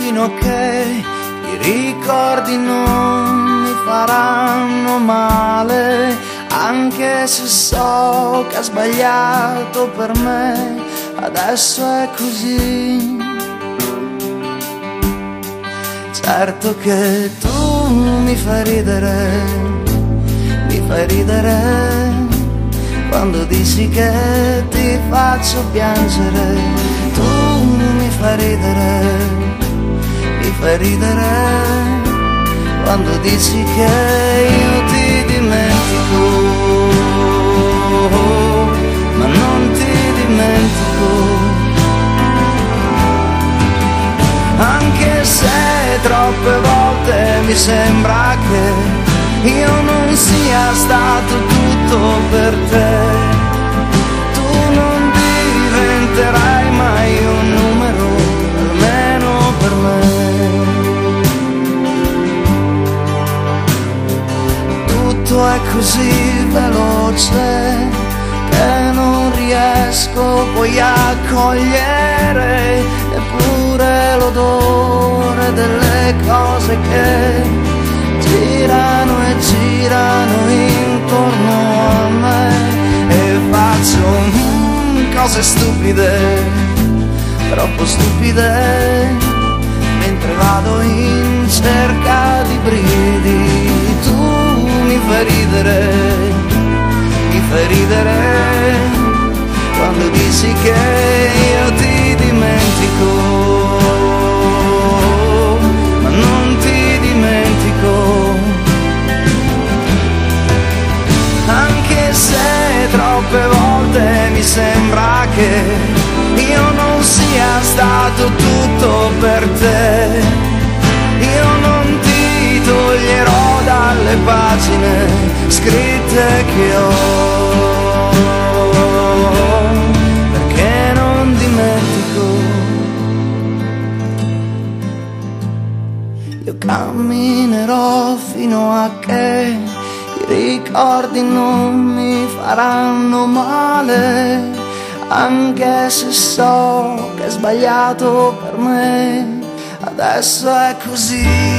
fino a che i ricordi non mi faranno male, anche se so che ha sbagliato per me, adesso è così. Certo che tu mi fai ridere quando dici che ti faccio piangere. Tu mi fai ridere quando dici che io ti dimentico, ma non ti dimentico. Anche se troppe volte mi sembra che io non sia stato tutto per te, tu non diventerai mai un numero, almeno per me. Tutto è così veloce che non riesco poi a cogliere neppure l'odore delle cose che girano e girano intorno a me, e faccio cose stupide, troppo stupide, mentre vado in cerca di brividi. Tu mi fai ridere quando dici che io ti dimentico, ma non ti dimentico. Anche se troppe volte mi sembra che io non sia stato tutto per te, io non ti toglierò dalle pagine scritte che ho, perché non dimentico. Io camminerò fino a che i ricordi non mi faranno male, anche se so che è sbagliato per me, adesso è così.